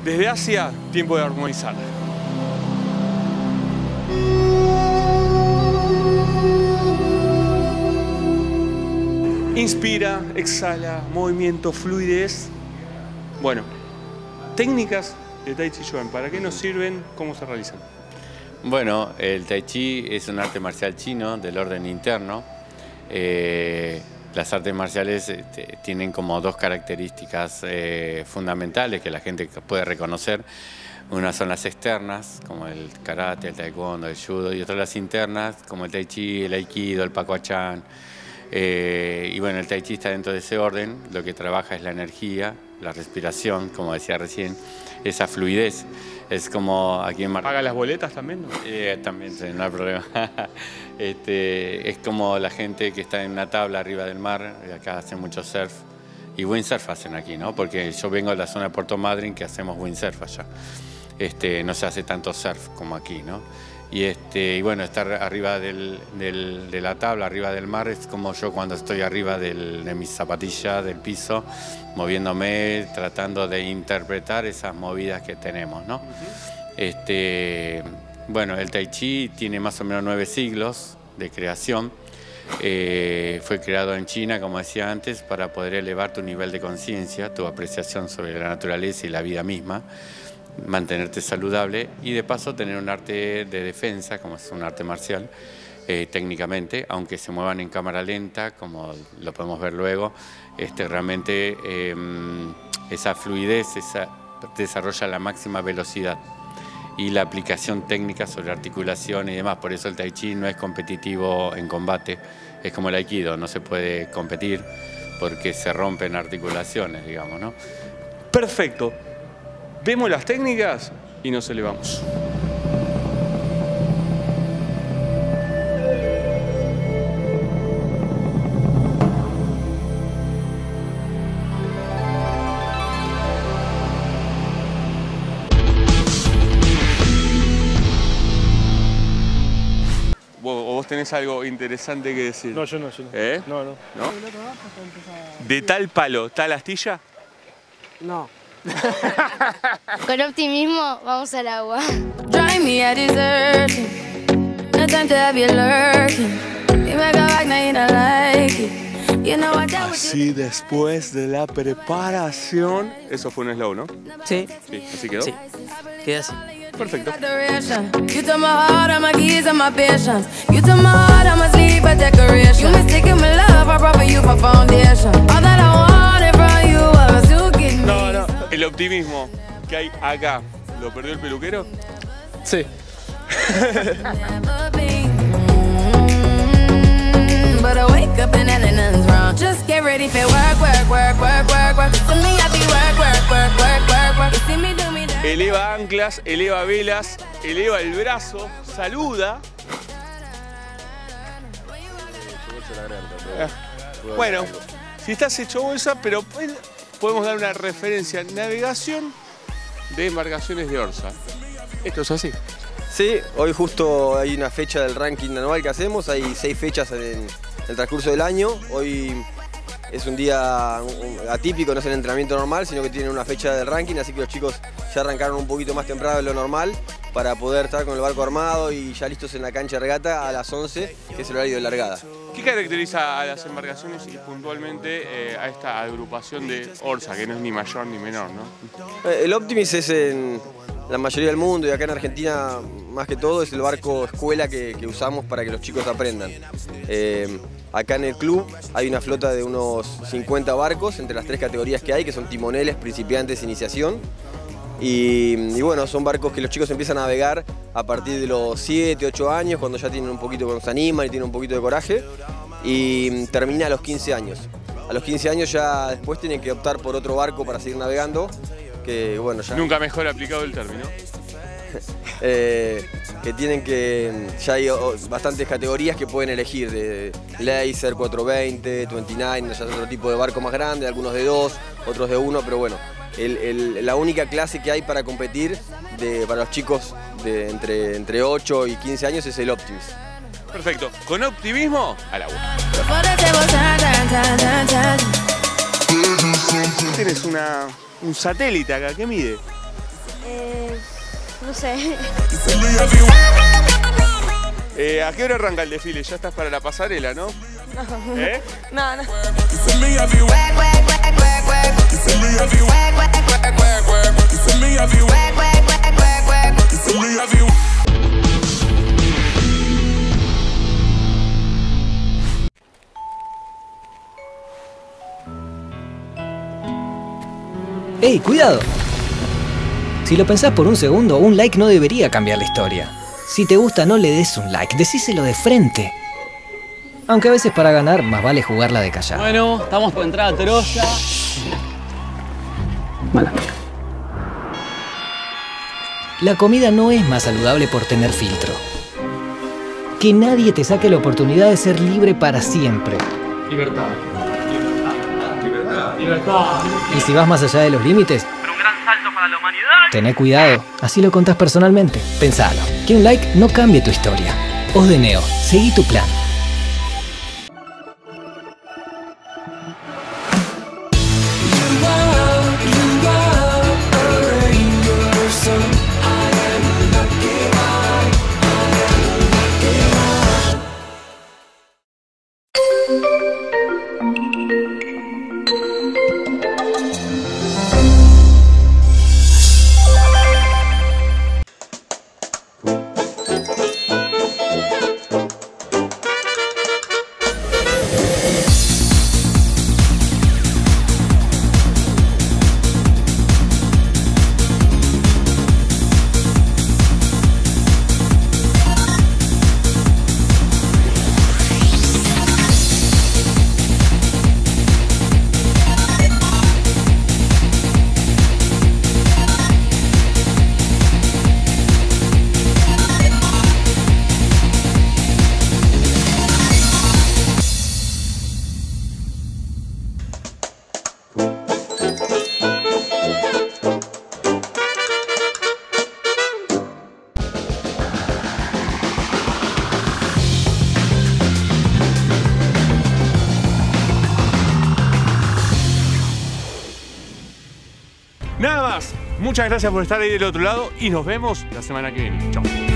Desde Asia, tiempo de armonizar. Inspira, exhala, movimiento, fluidez. Bueno, técnicas de Tai Chi Chuan, ¿para qué nos sirven? ¿Cómo se realizan? Bueno, el Tai Chi es un arte marcial chino del orden interno. Las artes marciales tienen como dos características fundamentales que la gente puede reconocer. Una son las externas, como el karate, el taekwondo, el judo, y otras las internas, como el Tai Chi, el aikido, el pacoachan. Y bueno, el Tai Chi está dentro de ese orden. Lo que trabaja es la energía, la respiración, como decía recién, esa fluidez. Es como aquí en ¿Paga las boletas también? ¿No? También, sí, no hay problema. Es como la gente que está en una tabla arriba del mar, y acá hacen mucho surf. Y windsurf hacen aquí, ¿no? Porque yo vengo de la zona de Puerto Madryn, que hacemos windsurf allá. No se hace tanto surf como aquí, ¿no? Y bueno, estar arriba de la tabla, arriba del mar, es como yo cuando estoy arriba de mis zapatillas, del piso, moviéndome, tratando de interpretar esas movidas que tenemos, ¿no? Bueno, el Tai Chi tiene más o menos 9 siglos de creación. Fue creado en China, como decía antes, para poder elevar tu nivel de conciencia, tu apreciación sobre la naturaleza y la vida misma, mantenerte saludable y de paso tener un arte de defensa, como es un arte marcial, técnicamente, aunque se muevan en cámara lenta, como lo podemos ver luego, realmente esa fluidez desarrolla la máxima velocidad y la aplicación técnica sobre articulación y demás. Por eso el Tai Chi no es competitivo en combate, es como el aikido, no se puede competir porque se rompen articulaciones, digamos, ¿no? Perfecto. Vemos las técnicas y nos elevamos. ¿Vos tenés algo interesante que decir? No, yo no. ¿Eh? No. ¿No? ¿De tal palo, tal astilla? No. Con optimismo, vamos al agua. Drive me a desertion. No time to have you lurking. You make a back, now you don't like it. You know I dealt with Así después de la preparación. Eso fue un slow, ¿no? Sí. Sí, así quedó. Sí. Queda así. Perfecto. you took my heart, I'm my keys, and my patience. You took my heart, I'm my sleep, a decoration. You mistaken my love, I brought for you for foundation. All that I wanted from you was to give me. No. El optimismo que hay acá, ¿lo perdió el peluquero? Sí. Never been. But I wake up and nothing's wrong. Just get ready for work. To me, I be work. You see me do me that. Eleva anclas, eleva velas, eleva el brazo, saluda. Bueno, si estás hecho bolsa, pero podemos dar una referencia. Navegación de embarcaciones de Orsa. Esto es así. Sí, hoy justo hay una fecha del ranking anual que hacemos, hay 6 fechas en el transcurso del año. Hoy es un día atípico, no es el entrenamiento normal, sino que tienen una fecha del ranking, así que los chicos ya arrancaron un poquito más temprano de lo normal para poder estar con el barco armado y ya listos en la cancha de regata a las 11, que es el horario de largada. ¿Qué caracteriza a las embarcaciones y puntualmente a esta agrupación de Orsa, que no es ni mayor ni menor, ¿no? El Optimis es en la mayoría del mundo y acá en Argentina más que todo es el barco escuela que usamos para que los chicos aprendan. Acá en el club hay una flota de unos 50 barcos entre las 3 categorías que hay, que son timoneles, principiantes, iniciación. Y bueno, son barcos que los chicos empiezan a navegar a partir de los 7, 8 años, cuando ya tienen un poquito, cuando se animan y tienen un poquito de coraje, y termina a los 15 años. A los 15 años ya después tienen que optar por otro barco para seguir navegando, que bueno, ya... Nunca mejor aplicado el término. que tienen que... ya hay bastantes categorías que pueden elegir, de Laser, 420, 29, ya es otro tipo de barco más grande, algunos de 2, otros de 1, pero bueno. La única clase que hay para competir para los chicos de entre 8 y 15 años es el Optimis. Perfecto. Con optimismo, al agua. Tienes un satélite acá, ¿qué mide? No sé. ¿A qué hora arranca el desfile? Ya estás para la pasarela, ¿no? ¿Eh? No, no. ¡Ey, cuidado! Si lo pensás por un segundo, un like no debería cambiar la historia. Si te gusta, no le des un like, decíselo de frente. Aunque a veces para ganar, más vale jugarla de callado. Bueno, estamos por entrar a Troya. Mala. La comida no es más saludable por tener filtro. Que nadie te saque la oportunidad de ser libre para siempre. Libertad. Libertad. Y si vas más allá de los límites, Pero un gran salto para la humanidad. tené cuidado, así lo contás personalmente. Pensalo, que un like no cambie tu historia. Os de Neo, seguí tu plan. Nada más. Muchas gracias por estar ahí del otro lado y nos vemos la semana que viene. Chao.